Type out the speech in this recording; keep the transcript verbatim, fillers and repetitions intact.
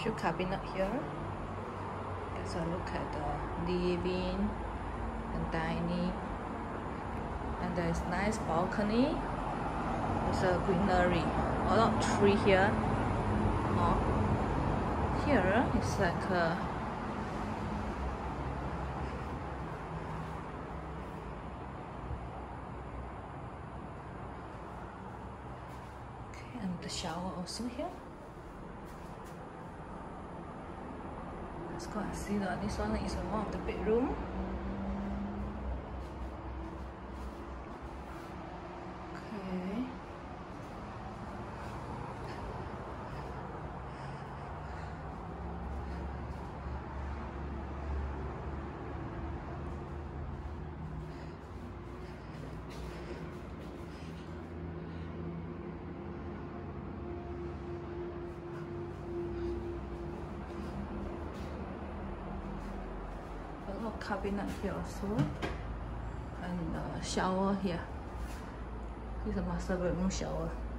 shoe cabinet here. Let's look at the living and dining, and there is nice balcony with a greenery. A lot of tree here. Oh, here it's like a okay, and the shower also here. Let's go and see that this one is one of the bedroom. Okay. A little cabinet here also, and a shower here. This is a master bedroom shower.